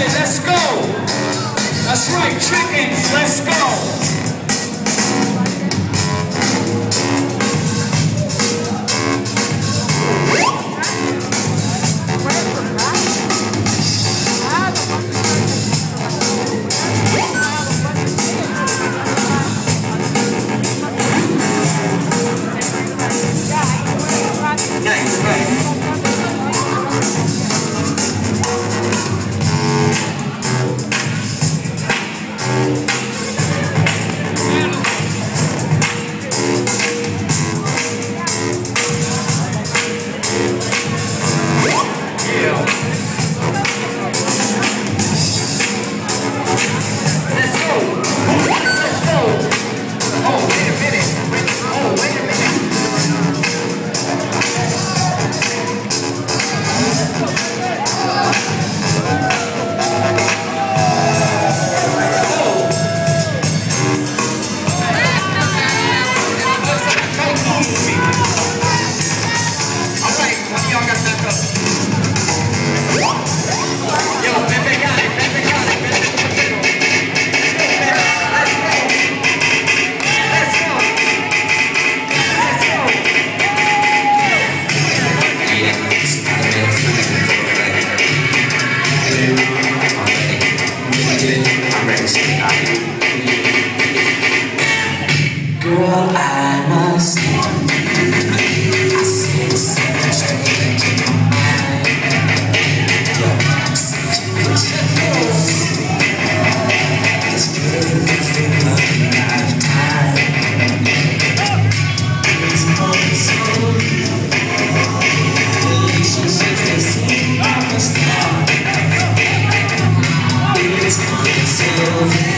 it, let's go. That's right, chickens, let's go. Girl, I must I said something strange in my mind. Your situation is good for a lifetime. It's all so beautiful. Relationships, they seem almost now. It's all so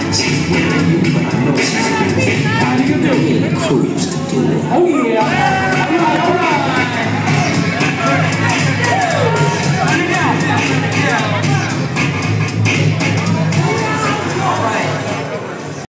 Oh yeah.